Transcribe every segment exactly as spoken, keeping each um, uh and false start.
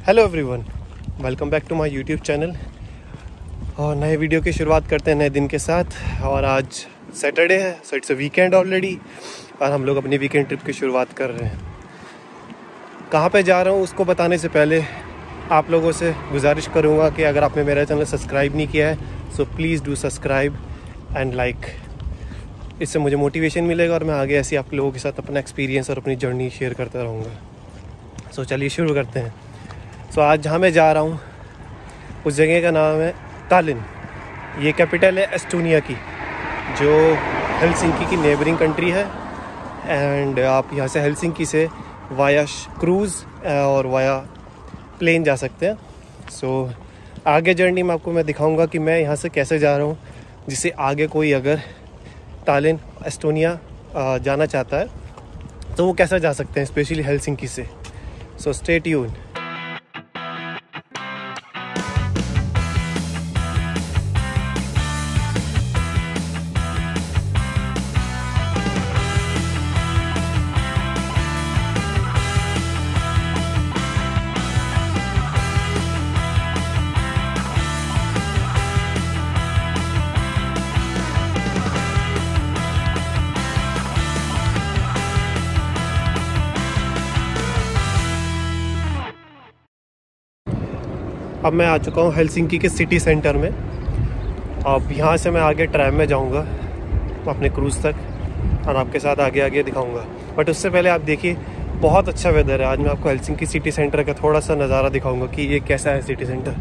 Hello everyone, welcome back to my YouTube channel. और नए video की शुरुआत करते हैं नए दिन के साथ। और आज सैटरडे है, so it's a weekend already और हम लोग अपनी वीकेंड ट्रिप की शुरुआत कर रहे हैं। कहाँ पे जा रहा हूँ उसको बताने से पहले आप लोगों से गुजारिश करूँगा कि अगर आपने मेरा चैनल सब्सक्राइब नहीं किया है so please do subscribe and like. इससे मुझे मोटिवेशन मिलेगा और मैं आगे ऐसे आप लोगों के साथ अपना एक्सपीरियंस और अपनी जर्नी शेयर करता रहूँगा। सो चलिए शुरू करते हैं। सो आज जहाँ मैं जा रहा हूँ उस जगह का नाम है तालिन। ये कैपिटल है एस्टोनिया की, जो हेलसिंकी की नेबरिंग कंट्री है। एंड आप यहाँ से हेलसिंकी से वाया क्रूज़ और वाया प्लेन जा सकते हैं। सो so, आगे जर्नी में आपको मैं दिखाऊंगा कि मैं यहाँ से कैसे जा रहा हूँ, जिससे आगे कोई अगर तालिन एस्टोनिया जाना चाहता है तो वो कैसा जा सकते हैं, स्पेशली हेलसिंकी से। So stay tuned. अब मैं आ चुका हूँ हेलसिंकी के सिटी सेंटर में। अब यहाँ से मैं आगे ट्रैम में जाऊँगा अपने क्रूज़ तक और आपके साथ आगे आगे दिखाऊँगा। बट उससे पहले आप देखिए, बहुत अच्छा वेदर है। आज मैं आपको हेलसिंकी सिटी सेंटर का थोड़ा सा नज़ारा दिखाऊँगा कि ये कैसा है city centre.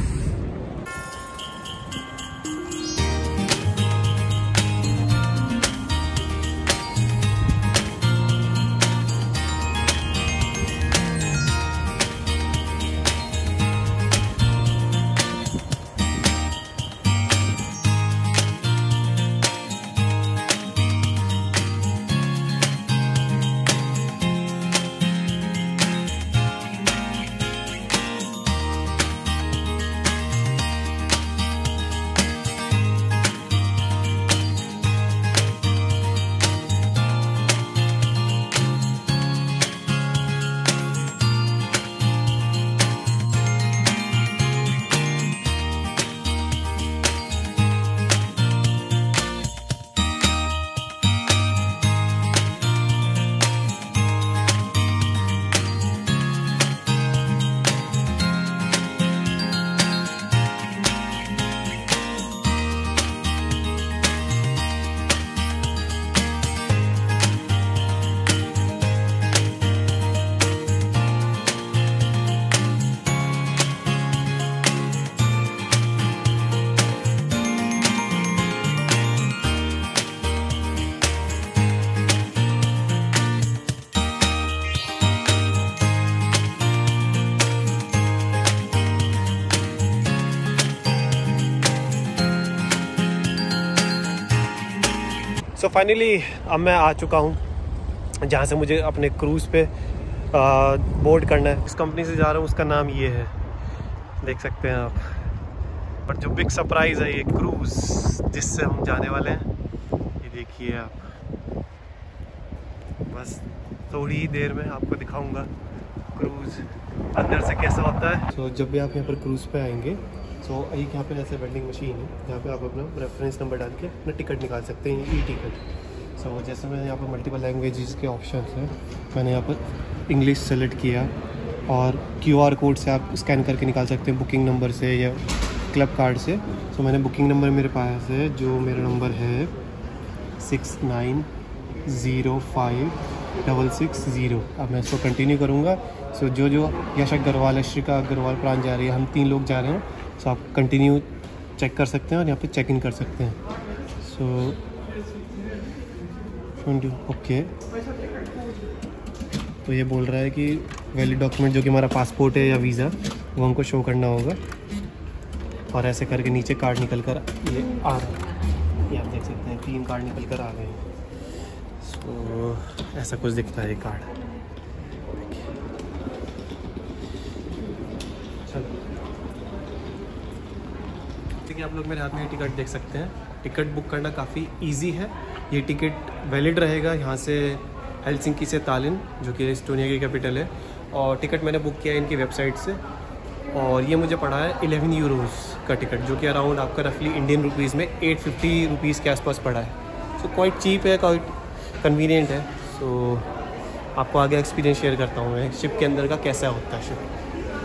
So so finally अब मैं आ चुका हूँ जहाँ से मुझे अपने क्रूज़ पे बोर्ड करना है। इस कंपनी से जा रहा हूँ, उसका नाम ये है, देख सकते हैं आप। पर जो बिग सरप्राइज़ है ये क्रूज़ जिससे हम जाने वाले हैं, ये देखिए आप। बस थोड़ी ही देर में आपको दिखाऊंगा क्रूज़ अंदर से कैसा होता है। तो so, जब भी आप यहाँ पर क्रूज़ पे आएंगे तो so, एक यहाँ पे ऐसे वेंडिंग मशीन है जहाँ पे आप अपना रेफरेंस नंबर डाल के अपना टिकट निकाल सकते हैं, ई टिकट। सो so, जैसे मैंने यहाँ पर मल्टीपल लैंग्वेजेस के ऑप्शन हैं, मैंने यहाँ पर इंग्लिश सेलेक्ट किया और क्यूआर कोड से आप स्कैन करके निकाल सकते हैं, बुकिंग नंबर से या क्लब कार्ड से। सो so, मैंने बुकिंग नंबर मेरे पास है, जो मेरा नंबर है six nine zero five double six zero. अब मैं इसको कंटिन्यू करूँगा। सो so, जो जो यश अग्रवाल, अश्रिका अग्रवाल, प्राण जा रही है, हम तीन लोग जा रहे हैं। सो so, आप कंटिन्यू चेक कर सकते हैं और यहाँ पे चेक इन कर सकते हैं। सो ओके, तो ये बोल रहा है कि वैलिड डॉक्यूमेंट जो कि हमारा पासपोर्ट है या वीज़ा, वो हमको शो करना होगा। और ऐसे करके नीचे कार्ड निकल कर ये आ रहा है, ये आप देख सकते हैं, तीन कार्ड निकल कर आ गए हैं। सो so, ऐसा कुछ दिखता है ये कार्ड। चलो, ठीक है, आप लोग मेरे हाथ में टिकट देख सकते हैं। टिकट बुक करना काफ़ी इजी है। ये टिकट वैलिड रहेगा यहाँ से हेलसिंकी से तालिन, जो कि एस्टोनिया की कैपिटल है, और टिकट मैंने बुक किया है इनकी वेबसाइट से, और ये मुझे पड़ा है इलेवन यूरोज़ का टिकट, जो कि अराउंड आपका रफली इंडियन रुपीज़ में एट फिफ्टी रुपीज़ के आसपास पड़ा है। सो क्वाइट चीप है, क्वाइट कन्वीनियंट है। सो आपको आगे एक्सपीरियंस शेयर करता हूँ मैं शिप के अंदर का कैसा होता है शिप।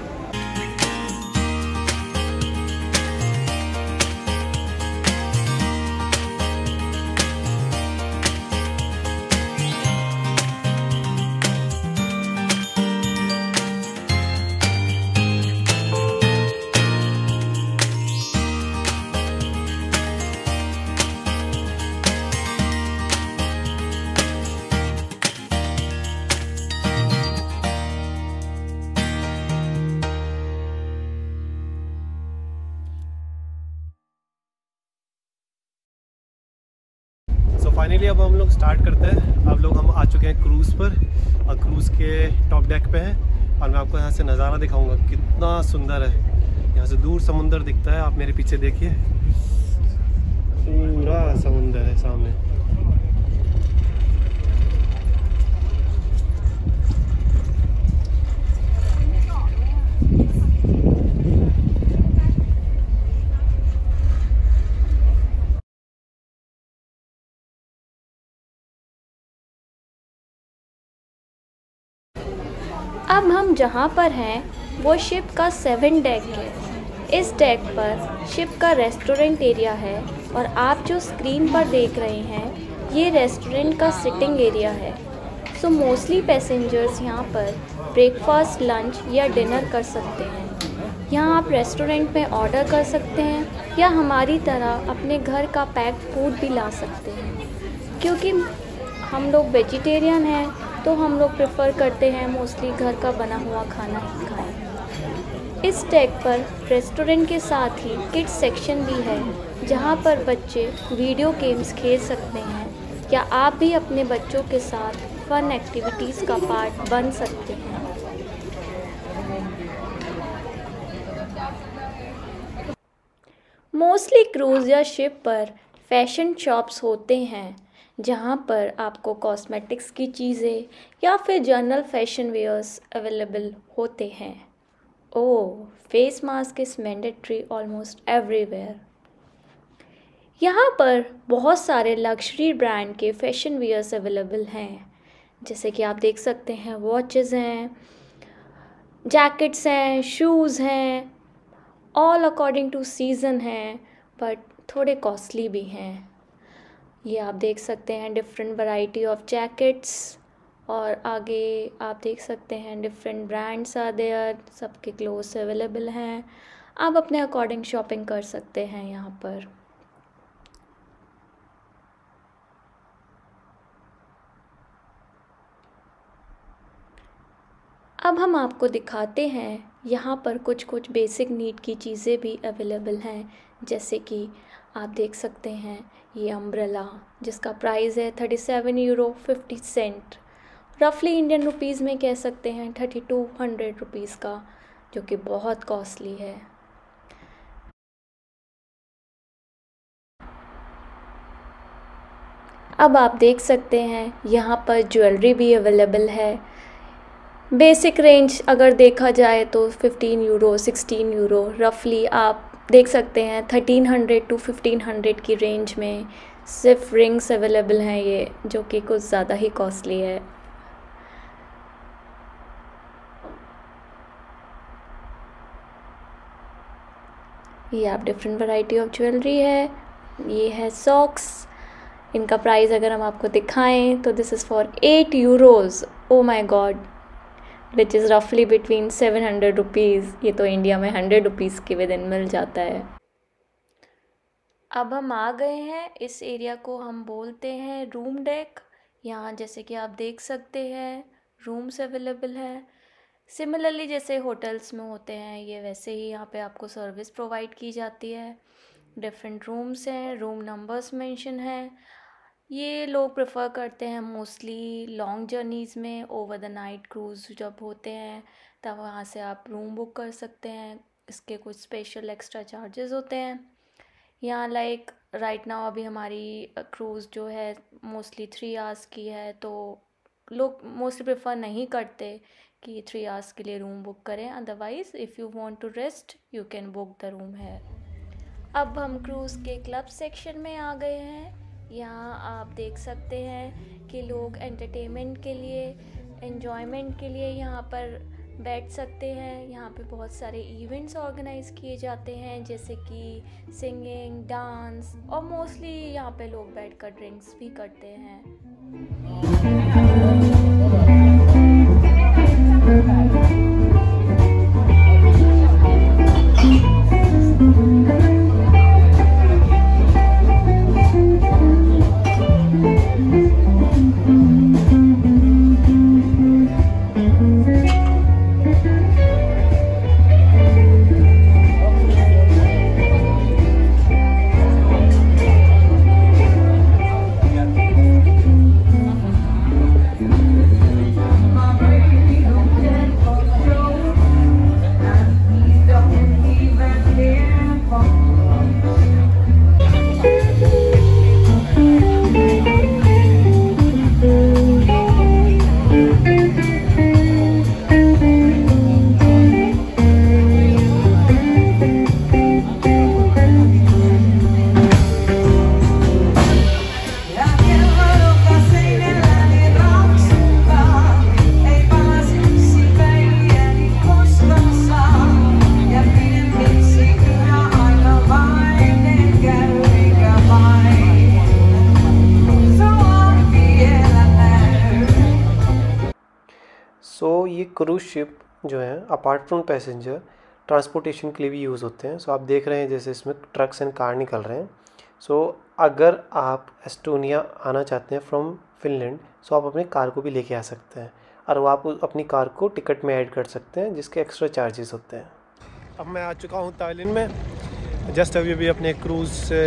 फाइनली अब हम लोग स्टार्ट करते हैं। अब लोग हम आ चुके हैं क्रूज़ पर, और क्रूज़ के टॉप डेक पे हैं, और मैं आपको यहाँ से नज़ारा दिखाऊंगा कितना सुंदर है। यहाँ से दूर समुंदर दिखता है, आप मेरे पीछे देखिए, पूरा समुंदर है सामने। अब हम जहाँ पर हैं वो शिप का सेवन डेक है। इस डेक पर शिप का रेस्टोरेंट एरिया है, और आप जो स्क्रीन पर देख रहे हैं ये रेस्टोरेंट का सिटिंग एरिया है। सो मोस्टली पैसेंजर्स यहाँ पर ब्रेकफास्ट, लंच या डिनर कर सकते हैं। यहाँ आप रेस्टोरेंट में ऑर्डर कर सकते हैं, या हमारी तरह अपने घर का पैक्ड फूड भी ला सकते हैं। क्योंकि हम लोग वेजिटेरियन हैं तो हम लोग प्रेफर करते हैं मोस्टली घर का बना हुआ खाना ही खाएं। इस डेक पर रेस्टोरेंट के साथ ही किड्स सेक्शन भी है, जहां पर बच्चे वीडियो गेम्स खेल सकते हैं, या आप भी अपने बच्चों के साथ फन एक्टिविटीज़ का पार्ट बन सकते हैं। मोस्टली क्रूज़ या शिप पर फैशन शॉप्स होते हैं, जहाँ पर आपको कॉस्मेटिक्स की चीज़ें या फिर जनरल फैशन वेयर्स अवेलेबल होते हैं। Oh, face mask is mandatory almost everywhere. यहाँ पर बहुत सारे लग्जरी ब्रांड के फैशन वेयर्स अवेलेबल हैं, जैसे कि आप देख सकते हैं वॉचेस हैं, जैकेट्स हैं, शूज़ हैं, ऑल अकॉर्डिंग टू सीज़न हैं, बट थोड़े कॉस्टली भी हैं। ये आप देख सकते हैं डिफरेंट वैरायटी ऑफ जैकेट्स, और आगे आप देख सकते हैं डिफरेंट ब्रांड्स आर देयर, सबके क्लोथ्स अवेलेबल हैं। आप अपने अकॉर्डिंग शॉपिंग कर सकते हैं यहाँ पर। अब हम आपको दिखाते हैं यहाँ पर कुछ कुछ बेसिक नीड की चीज़ें भी अवेलेबल हैं, जैसे कि आप देख सकते हैं ये अम्ब्रेला, जिसका प्राइस है thirty seven euro fifty cent, रफली इंडियन रुपीज़ में कह सकते हैं थर्टी टू हंड्रेड रुपीज़ का, जो कि बहुत कॉस्टली है। अब आप देख सकते हैं यहाँ पर ज्वेलरी भी अवेलेबल है। बेसिक रेंज अगर देखा जाए तो फिफ्टीन यूरो, सिक्सटीन यूरो, रफली आप देख सकते हैं thirteen hundred to fifteen hundred की रेंज में सिर्फ रिंग्स अवेलेबल हैं ये, जो कि कुछ ज़्यादा ही कॉस्टली है। ये आप डिफरेंट वैरायटी ऑफ ज्वेलरी है। ये है सॉक्स, इनका प्राइस अगर हम आपको दिखाएं तो this is for eight euros. Oh my god, which is रफली बिटवीन सेवन हंड्रेड रुपीज़। ये तो इंडिया में हंड्रेड रुपीज़ के विद इन मिल जाता है। अब हम आ गए हैं, इस एरिया को हम बोलते हैं रूम डेक। यहाँ जैसे कि आप देख सकते हैं रूम्स अवेलेबल हैं। सिमिलरली जैसे होटल्स में होते हैं ये, वैसे ही यहाँ पे आपको सर्विस प्रोवाइड की जाती है। डिफरेंट रूम्स हैं, रूम नंबर्स मेंशन हैं। ये लोग प्रेफर करते हैं मोस्टली लॉन्ग जर्नीज़ में, ओवर द नाइट क्रूज़ जब होते हैं तब वहाँ से आप रूम बुक कर सकते हैं। इसके कुछ स्पेशल एक्स्ट्रा चार्जेस होते हैं। यहाँ लाइक राइट नाउ अभी हमारी क्रूज़ जो है मोस्टली थ्री आवर्स की है, तो लोग मोस्टली प्रेफर नहीं करते कि थ्री आवर्स के लिए रूम बुक करें, otherwise if you want to rest you can book the room है। अब हम क्रूज़ के क्लब सेक्शन में आ गए हैं। यहाँ आप देख सकते हैं कि लोग एंटरटेनमेंट के लिए, एन्जॉयमेंट के लिए यहाँ पर बैठ सकते हैं। यहाँ पे बहुत सारे इवेंट्स ऑर्गेनाइज किए जाते हैं, जैसे कि सिंगिंग, डांस, और मोस्टली यहाँ पे लोग बैठकर ड्रिंक्स भी करते हैं। सो so, ये क्रूज़ शिप जो है अपार्ट फ्रॉम पैसेंजर ट्रांसपोर्टेशन के लिए भी यूज़ होते हैं। सो so, आप देख रहे हैं जैसे इसमें ट्रक्स एंड कार निकल रहे हैं। सो so, अगर आप एस्टोनिया आना चाहते हैं फ्रॉम फिनलैंड, सो आप अपने कार को भी लेके आ सकते हैं और वो आप अपनी कार को टिकट में ऐड कर सकते हैं, जिसके एक्स्ट्रा चार्जेस होते हैं। अब मैं आ चुका हूँ तालिन में। जस्ट अभी अभी अपने क्रूज़ से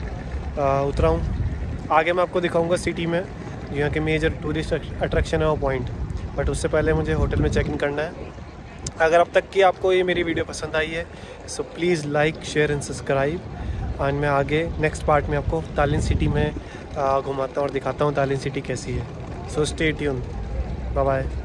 उतरा हूँ। आगे मैं आपको दिखाऊँगा सिटी में यहाँ के मेजर टूरिस्ट अट्रैक्शन है वो पॉइंट, बट उससे पहले मुझे होटल में चेक इन करना है। अगर अब तक की आपको ये मेरी वीडियो पसंद आई है so please like, share and subscribe. और मैं आगे नेक्स्ट पार्ट में आपको तालिन सिटी में घुमाता हूँ और दिखाता हूँ तालिन सिटी कैसी है। So stay tune, bye bye.